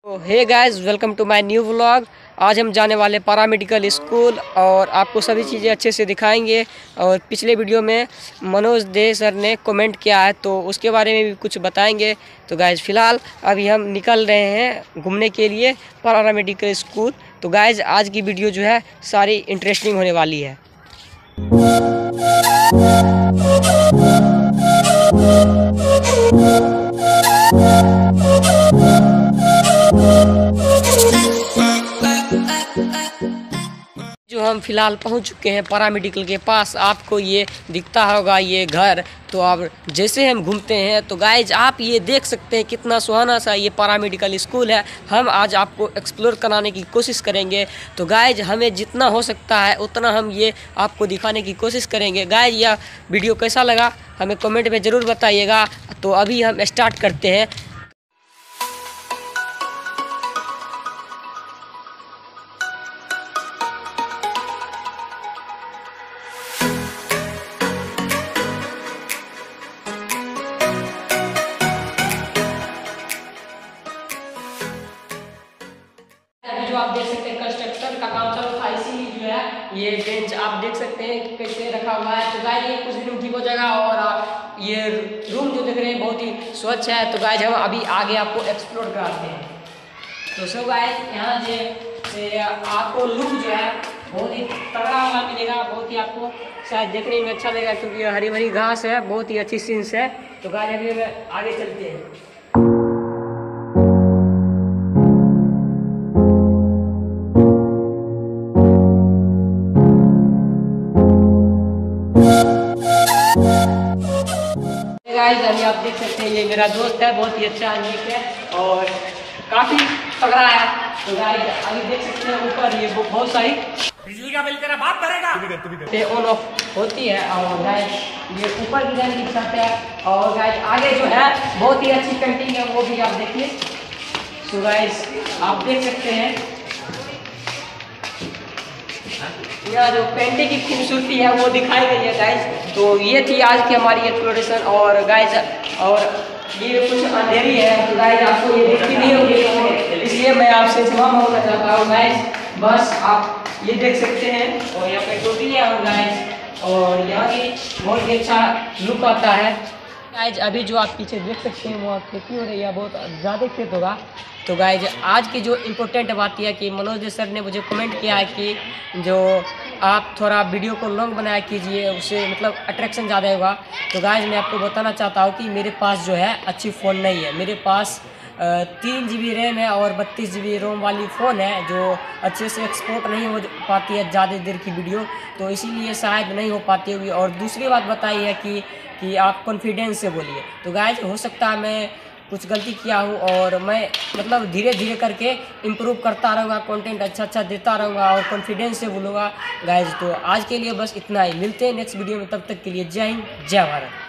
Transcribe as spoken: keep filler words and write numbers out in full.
तो hey guys, welcome to my new vlog. आज हम जाने वाले पैरामेडिकल स्कूल और आपको सभी चीज़ें अच्छे से दिखाएंगे। और पिछले वीडियो में मनोज दे सर ने कमेंट किया है तो उसके बारे में भी कुछ बताएंगे। तो गाइस फ़िलहाल अभी हम निकल रहे हैं घूमने के लिए पैरामेडिकल स्कूल। तो गाइस आज की वीडियो जो है सारी इंटरेस्टिंग होने वाली है। जो हम फिलहाल पहुंच चुके हैं पैरामेडिकल के पास। आपको ये दिखता होगा ये घर। तो अब जैसे हम घूमते हैं तो गाइज आप ये देख सकते हैं कितना सुहाना सा ये पैरामेडिकल स्कूल है। हम आज आपको एक्सप्लोर कराने की कोशिश करेंगे। तो गाइज हमें जितना हो सकता है उतना हम ये आपको दिखाने की कोशिश करेंगे। गाइज यह वीडियो कैसा लगा हमें कमेंट में ज़रूर बताइएगा। तो अभी हम स्टार्ट करते हैं। अभी जो आप देख सकते हैं कंस्ट्रक्शन का काम चल रहा है, इसीलिए जो है ये बेंच आप देख सकते हैं कि कैसे रखा हुआ है। तो गाइस ये कुछ दिन ठीक हो जाएगा। और ये रूम जो देख रहे हैं बहुत ही स्वच्छ है। तो गाइस हम अभी आगे आपको एक्सप्लोर कराते हैं। तो सो गाइस यहाँ जे से आपको लुक जो है बहुत ही तगड़ा वाला मिलेगा। बहुत ही आपको शायद देखने में अच्छा लगेगा क्योंकि हरी भरी घास है, बहुत ही अच्छी सीन्स है। तो गाइस अभी आगे चलते हैं। गाइस अभी आप देख सकते हैं ये मेरा दोस्त है, बहुत ही अच्छा आदमी है और काफी तगड़ा है। तो गाइस अभी देख सकते हैं ऊपर ये बहुत सारी बिजली का बिल तेरा बाप करेगा ऑन ऑफ होती है। और गाइस ये ऊपर भी जाने की छत है। और गाइस आगे जो है बहुत ही अच्छी पेंटिंग है, वो भी आप देखिए। तो गाइस आप देख सकते हैं यह जो पेंटिंग की खूबसूरती है वो दिखाई गई है गाइस। तो ये थी आज की हमारी एक्सप्लोरेशन। और गाइस और ये कुछ अंधेरी है तो गाइस आपको ये दिखती नहीं होगी, इसलिए मैं आपसे क्षमा मांगना चाहता हूँ गाइस। बस आप ये देख सकते हैं और यहाँ पे टोपी है और गाइस और यहाँ की बहुत ही अच्छा लुक आता है। गाइज अभी जो आप पीछे देख सकते हैं वो खेती हो रही है, बहुत ज़्यादा खेत होगा। तो गाइज आज की जो इम्पोर्टेंट बात यह है कि मनोज सर ने मुझे कमेंट किया है कि जो आप थोड़ा वीडियो को लॉन्ग बनाया कीजिए, उससे मतलब अट्रैक्शन ज़्यादा होगा। तो गाइज मैं आपको बताना चाहता हूँ कि मेरे पास जो है अच्छी फ़ोन नहीं है। मेरे पास तीन जी बी रैम है और बत्तीस जी बी रोम वाली फ़ोन है जो अच्छे से एक्सपोर्ट नहीं हो पाती है ज़्यादा देर की वीडियो, तो इसीलिए शायद नहीं हो पाती होगी। और दूसरी बात बताई है कि कि आप कॉन्फिडेंस से बोलिए। तो गाइज हो सकता है मैं कुछ गलती किया हूँ और मैं मतलब धीरे धीरे करके इम्प्रूव करता रहूँगा, कंटेंट अच्छा अच्छा देता रहूँगा और कॉन्फिडेंस से बोलूँगा गाइज। तो आज के लिए बस इतना ही, मिलते हैं नेक्स्ट वीडियो में, तब तक के लिए जय हिंद जय भारत।